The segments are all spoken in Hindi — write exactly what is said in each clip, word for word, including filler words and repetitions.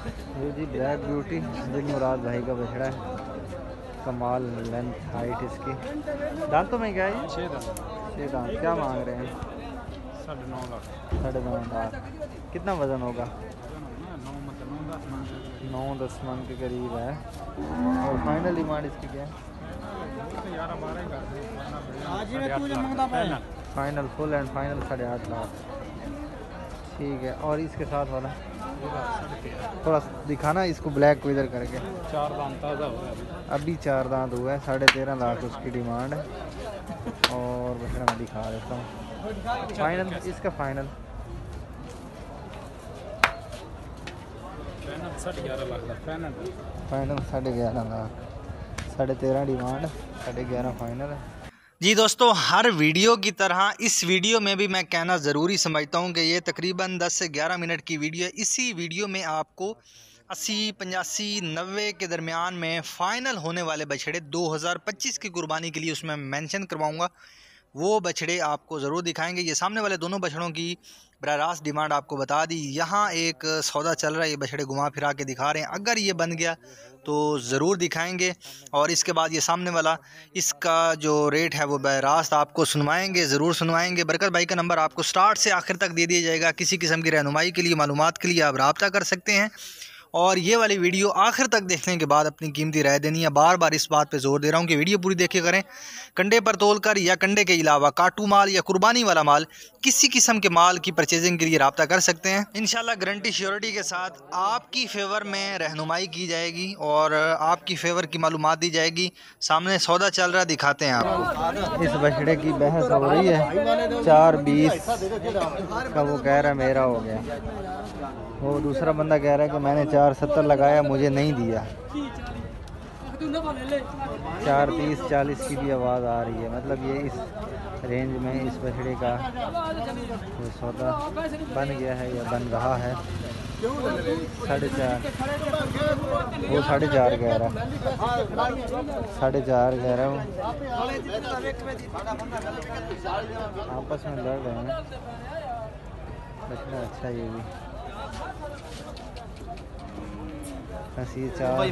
ये जी ब्लैक ब्यूटी दिल मुराद भाई का बछड़ा है। कमाल लेंथ हाइट इसकी। दांतों में क्या है ये? छः दांत। छः दांत। क्या मांग रहे हैं? साढ़े नौ लाख। साढ़े नौ लाख। कितना वज़न होगा? नौ मतलब नौ दस मन के नौ दस मन के करीब है। और फाइनल डिमांड इसकी क्या है? ग्यारह बारह ही कर फाइनल फुल एंड फाइनल साढ़े आठ लाख। ठीक है। और इसके साथ वाला थोड़ा दिखाना इसको ब्लैक को इधर करके। चार दांत ताज़ा हो गया अभी चार दांत हुआ है। साढ़े तेरह लाख उसकी डिमांड है। और बछड़ा मैं दिखा देता हूँ फाइनल इसका। फाइनल साढ़े ग्यारह लाख का फाइनल। फाइनल साढ़े ग्यारह लाख। साढ़े तेरह डिमांड, साढ़े ग्यारह फाइनल है। जी दोस्तों, हर वीडियो की तरह इस वीडियो में भी मैं कहना ज़रूरी समझता हूँ कि ये तकरीबन दस से ग्यारह मिनट की वीडियो है। इसी वीडियो में आपको अस्सी पचासी नब्बे के दरमियान में फ़ाइनल होने वाले बछड़े दो हज़ार पच्चीस की कुर्बानी के लिए उसमें मेंशन करवाऊँगा। वो बछड़े आपको ज़रूर दिखाएंगे। ये सामने वाले दोनों बछड़ों की बराह रास्त डिमांड आपको बता दी। यहाँ एक सौदा चल रहा है, ये बछड़े घुमा फिरा के दिखा रहे हैं। अगर ये बन गया तो ज़रूर दिखाएंगे। और इसके बाद ये सामने वाला, इसका जो रेट है वो बराह रास्त आपको सुनवाएंगे, ज़रूर सुनवाएंगे। बरकत भाई का नंबर आपको स्टार्ट से आखिर तक दे दिया जाएगा। किसी किस्म की रहनुमाई के लिए, मालूमात के लिए आप रब्ता कर सकते हैं। और ये वाली वीडियो आखिर तक देखने के बाद अपनी कीमती राय देनी है। बार बार इस बात पे जोर दे रहा हूँ कि वीडियो पूरी देखिए करें। कंडे पर तोलकर या कंडे के अलावा काटू माल या कुर्बानी वाला माल, किसी किस्म के माल की परचेजिंग के लिए रब्ता कर सकते हैं। इंशाल्लाह गारंटी श्योरिटी के साथ आपकी फेवर में रहनुमाई की जाएगी और आपकी फेवर की मालूमात दी जाएगी। सामने सौदा चल रहा, दिखाते हैं आपको। इस बछड़े की बहस हो रही है। चार बीस का वो कह रहा है मेरा हो गया। वो दूसरा बंदा कह रहा है कि मैंने चार सत्तर लगाया, मुझे नहीं दिया। चार तीस चालीस की भी आवाज़ आ रही है। मतलब ये इस रेंज में इस बछड़े का वो सौदा बन गया है या बन रहा है। साढ़े चार वो साढ़े चार कह रहा है। साढ़े चार कह रहा है वो। आपस में लड़ रहे हैं। बछड़ा अच्छा ये भी। ये चार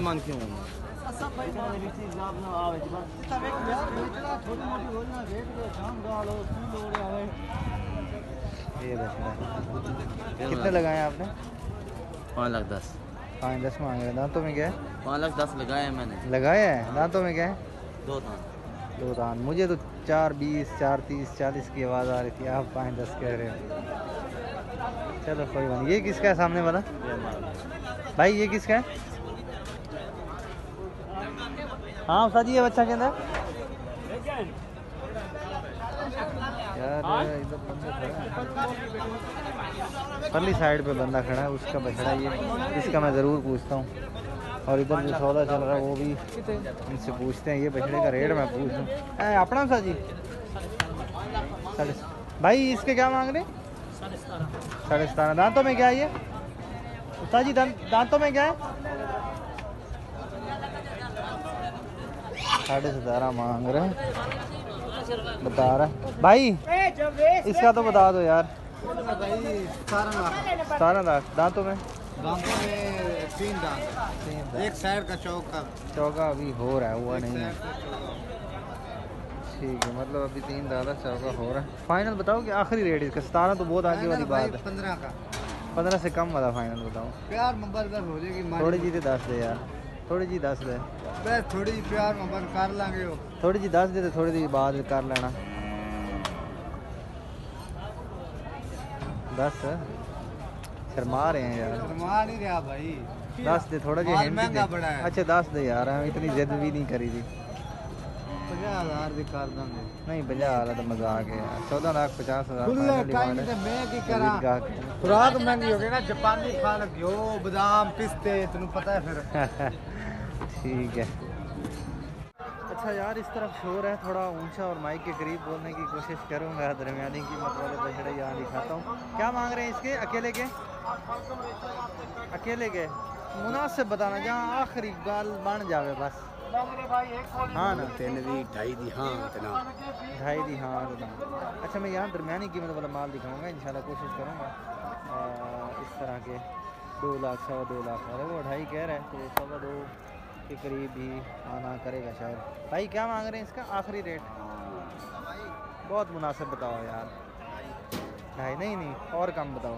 ये बछड़ा कितने लगाए आपने? पाँच लाख दस। पाँच दस मांग रहे। दांतों में क्या है? पाँच लाख दस लगाए हैं मैंने। लगाया है। दांतों में क्या है? दो दांत। दो दांत। मुझे तो चार बीस चार तीस चालीस की आवाज़ आ रही थी, आप पाँच दस कह रहे हो। चलो कोई बात नहीं। ये किसका है सामने वाला भाई? ये किसका है? हाँ उस्ताद जी, ये बच्चा के अंदर यार इधर बंदा खड़ा है। परली साइड पे बंदा खड़ा है, उसका बछड़ा ये। इसका मैं ज़रूर पूछता हूँ। और इधर जो सौदा चल रहा है वो भी इनसे पूछते हैं। ये बछड़े का रेट मैं पूछ दूँ अपना उस्ताद जी। साढ़े भाई इसके क्या मांग रहे? साढ़े सतारह। दांतों में क्या है ये उस्ताद जी? दांतों में क्या है? साढ़े सतारह मांग रहे हैं, बता रहा है भाई। इसका तो बता दो यार। सतारह लाख। दांतों में? दांतों में तीन दांत। एक साइड का चौका चौका अभी हो रहा है, हुआ नहीं है। ठीक है, मतलब अभी तीन दादा चौका हो रहा है। फाइनल बताओ कि आखिरी रेट इसका। सतारह तो बहुत आगे वाली बात है। पंद्रह का। पंद्रह से कम वाला फाइनल बताओ। प्यार मोहब्बत हो जाएगी। थोड़ी जी दस दे यार, थोड़ी जी दस दे। बस थोड़ी जी प्यार मोहब्बत कर लेंगे। थोड़ी जी दस दे तो थोड़ी देर बाद कर लेना। दस शर्मा रहे हैं यार। शर्मा नहीं रहा भाई। दस दे थोड़ा जी हिंट महंगा बड़ा है। अच्छा दस दे यार, हम इतनी जिद भी नहीं करी थी। पचास हजार भी कर देंगे। नहीं पचास वाला तो मजाक है यार। चौदह लाख पचास हजार खुराक महंगी हो गई ना। जापानी खाना घ्यो बादाम पिस्ते तेन पता है फिर। ठीक है। अच्छा यार इस तरफ शोर है, थोड़ा ऊंचा और माइक के करीब बोलने की कोशिश करूंगा। दरमियानी कीमत वाले बछड़े यहाँ दिखाता हूँ। क्या मांग रहे हैं इसके? अकेले के? अकेले के मुनासिब बताना, जहाँ आखिरी गाल बन जावे बस। हाँ ना तीन दी ढाई दी हाँ इतना ढाई दी हाँ। अच्छा मैं यहाँ दरमियानी कीमत वाला माल दिखाऊंगा इंशाल्लाह, कोशिश करूँगा इस तरह के दो लाख सवा दो लाख, अरे वो ढाई कह रहा है तो सवा दो के करीब ही आना करेगा शायद। भाई क्या मांग रहे हैं इसका आखिरी रेट? बहुत मुनासिब बताओ यार। ढाई नहीं नहीं और कम बताओ।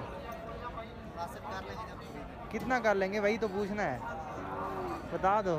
कितना कर लेंगे वही तो पूछना है, बता दो।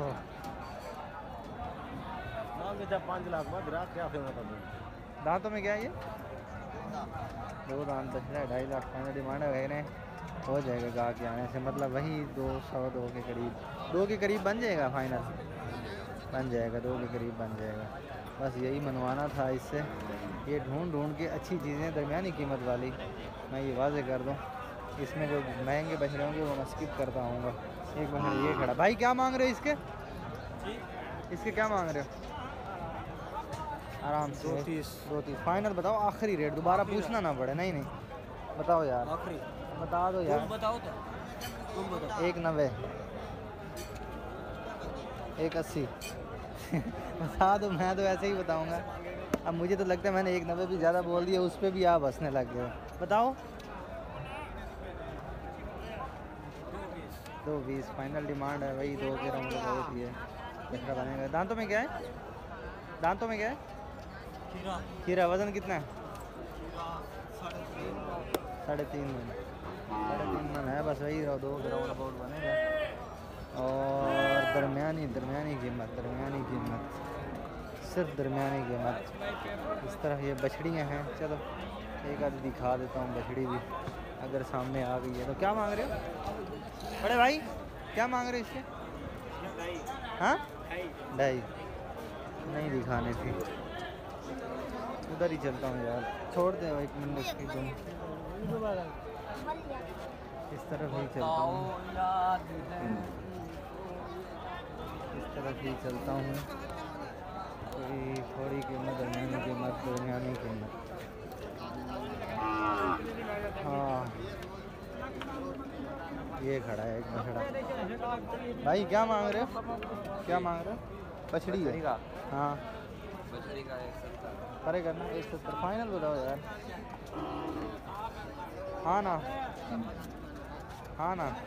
पाँच लाख बाद ग्राहक क्या दांतों में क्या है ये? दो दांत बच रहा है, ढाई लाख फाइनल डिमांड है, हो जाएगा गा के आने से, मतलब वही दो सौ दो के करीब, दो के करीब बन जाएगा फाइनल, बन जाएगा दो के करीब बन जाएगा। बस यही मनवाना था इससे। ये ढूंढ ढूंढ के अच्छी चीज़ें दरमियानी कीमत वाली मैं ये वाजे कर दूँ। इसमें जो महंगे बछड़े होंगे वो मैं स्किप करता हूँगा। एक बछड़ा ये खड़ा। भाई क्या मांग रहे हो इसके? इसके क्या मांग रहे हो? आराम से दो तीस दो तीस फाइनल बताओ, आखिरी रेट, दोबारा पूछना ना पड़े। नहीं नहीं बताओ यार, आखिरी बता दो यार। बताओ तो तुम बताओ। एक नब्बे, एक अस्सी बता दो, मैं तो ऐसे ही बताऊंगा। अब मुझे तो लगता है मैंने एक नब्बे भी ज़्यादा बोल दिया, उस पर भी आप हंसने लग गए। बताओ दो बीस फाइनल डिमांड है, वही दो के राउंड होती है। बछड़ा बनेगा। दांतों में क्या है? दांतों में क्या है? खीरा। खीरा वज़न कितना है? साढ़े तीन मन, साढ़े तीन मन है। बस वही दो के राउंड अबाउट बनेगा। और दरमियानी दरमियानी कीमत, दरमियानी कीमत, सिर्फ दरमियानी कीमत। इस तरह ये बछड़ियाँ हैं। चलो एक आधी दिखा देता हूँ बछड़ी भी, अगर सामने आ गई है तो। क्या मांग रहे हो बड़े भाई? क्या मांग रहे हो इसके? हाँ ढाई नहीं दिखाने थी, उधर ही चलता हूँ यार, छोड़ दे एक मिनट इसकी तुम, इस तरफ ही चलता हूँ, इस तरफ ही चलता हूँ। थोड़ी थोड़ी कीमत, दरमियानी कीमत, दरमियानी कीमत। हाँ ये खड़ा है एक बछड़ा। भाई क्या मांग रहे हो? क्या मांग रहे हो? बछड़ी है? हाँ बछड़ी का एक सत्तर करेगा ना, एक सत्तर फाइनल बताओ यार। हाँ ना, हाँ ना,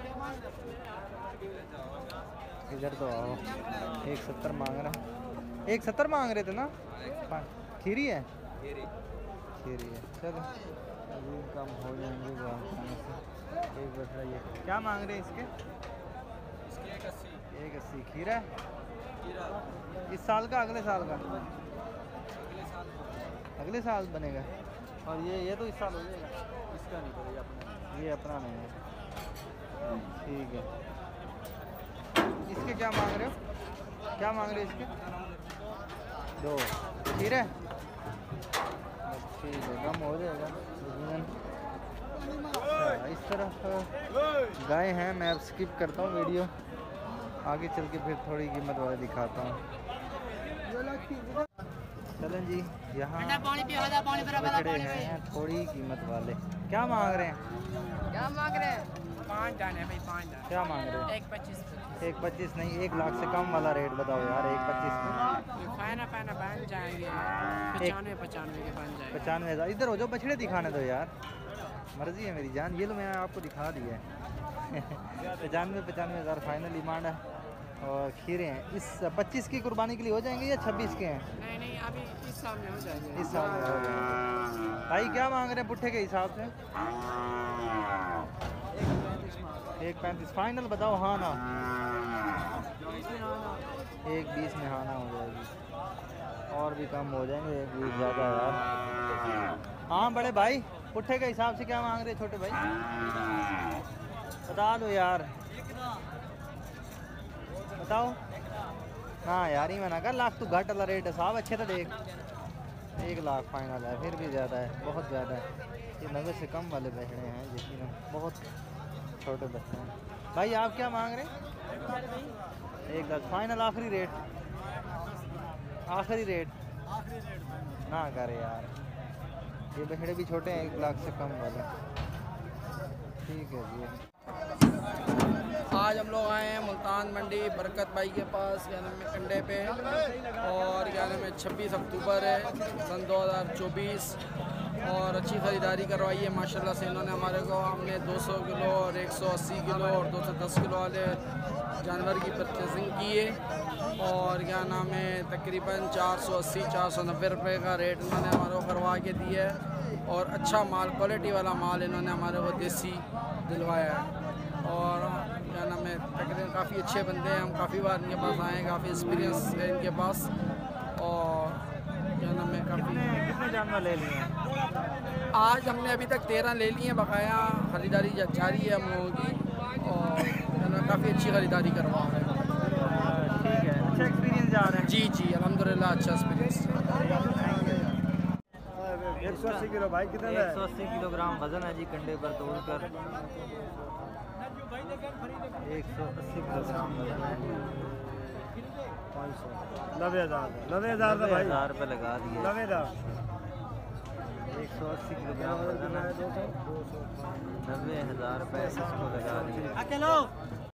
इधर तो आओ। एक सत्तर मांग रहा, एक सत्तर मांग रहे थे ना? खीरी है, खीरी है। चलो अभी कम हो जाएंगे से। एक बछड़ा ये क्या मांग रहे हैं इसके? इसके एक अस्सी, एक अस्सी खीरा है। इस साल का अगले साल का? अगले साल, अगले साल बनेगा। और ये ये तो इस साल हो जाएगा। इसका नहीं पड़ेगा अपना, ये अपना नहीं है। ठीक है। इसके क्या मांग रहे हो? क्या मांग रहे हो इसके? दो खीर है, ठीक है कम हो जाएगा। अच्छा इस तरफ गाय हैं, मैं अब स्किप करता हूँ वीडियो, आगे चल के फिर थोड़ी कीमत वाले दिखाता हूँ। चलें जी, यहाँ बछड़े हैं थोड़ी कीमत वाले। क्या मांग रहे हैं? क्या मांग रहे हैं? पाँच दाने भाई, पाँच दाने। क्या मांग रहे हैं? एक पच्चीस। एक पच्चीस नहीं, एक लाख से कम वाला रेट बताओ यार। एक पच्चीस में फाइना फाइना बन जाएंगे, पचानवे पचानवे के बन जाएंगे। पचानवे हज़ार। इधर हो जाओ, बछड़े दिखाने दो यार, मर्जी है मेरी जान। ये लो मैंने आपको दिखा दिया है। पचानवे पचानवे हज़ार फाइनल डिमांड है। और खीरे हैं इस पच्चीस की कुर्बानी के लिए हो जाएंगे या छब्बीस के हैं? नहीं नहीं अभी इस साल में हो जाएंगे। इस साल में हो जाएंगे। भाई क्या मांग रहे हैं पुट्ठे के हिसाब से? एक पैंतीस फाइनल बताओ। हाँ ना, एक बीस में हाँ ना हो जाएगी, और भी कम हो जाएंगे, एक बीस ज़्यादा यार। हाँ बड़े भाई, पुट्ठे के हिसाब से क्या मांग रहे हैं छोटे भाई? बता दो यार, बताओ। हाँ यार ही मना कर, लाख तो घाट वाला रेट है साहब। अच्छे तो देख, एक लाख फाइनल है, फिर भी ज़्यादा है, बहुत ज़्यादा है। ये नब्बे से कम वाले बछड़े हैं, यकीनन बहुत छोटे बच्चे हैं। भाई आप क्या मांग रहे हैं? एक लाख फाइनल, आखिरी रेट, आखिरी रेट ना करे यार। ये बछड़े भी छोटे हैं, एक लाख से कम वाले। ठीक है जी। आज हम लोग आए हैं मुल्तान मंडी बरकत भाई के पास, यानी में कंडे पे, और यानी में छब्बीस अक्टूबर है सन दो हज़ार चौबीस। और अच्छी ख़रीदारी करवाई है माशाल्लाह से इन्होंने हमारे को। हमने दो सौ किलो और एक सौ अस्सी किलो और दो सौ दस किलो वाले जानवर की परचेजिंग की है और क्या नाम है तकरीबन चार सौ अस्सी चार सौ नब्बे रुपये का रेट इन्होंने हमारे को करवा के दिया है और अच्छा माल क्वालिटी वाला माल इन्होंने हमारे को देसी दिलवाया है। और क्या नाम है तकरीबन काफ़ी अच्छे बंदे हैं, हम काफ़ी बार इनके पास आए हैं, काफ़ी एक्सपीरियंस है इनके पास। और क्या नाम है काफ़ी कितने जानवर ले लिए हैं? आज हमने अभी तक तेरह ले लिए हैं, बकाया ख़रीदारी जारी है हम लोगों की और काफ़ी अच्छी ख़रीदारी करवा रहे हैं। ठीक है, अच्छा एक्सपीरियंस जा रहा है। जी जी अल्हम्दुलिल्लाह अच्छा एक्सपीरियंस। एक सौ अस्सी किलो भाई कितना एक सौ अस्सी किलोग्राम वजन है जी, कंडे पर तोड़ कर एक सौ अस्सी किलोग्राम वजन है। पाँच सौ नब्बे हज़ार नब्बे हज़ार नब्बे भाई हज़ार रुपये लगा दिए। नब्बे हज़ार एक सौ अस्सी किलोग्राम वजन है, नब्बे हज़ार रुपये इसको लगा दिए।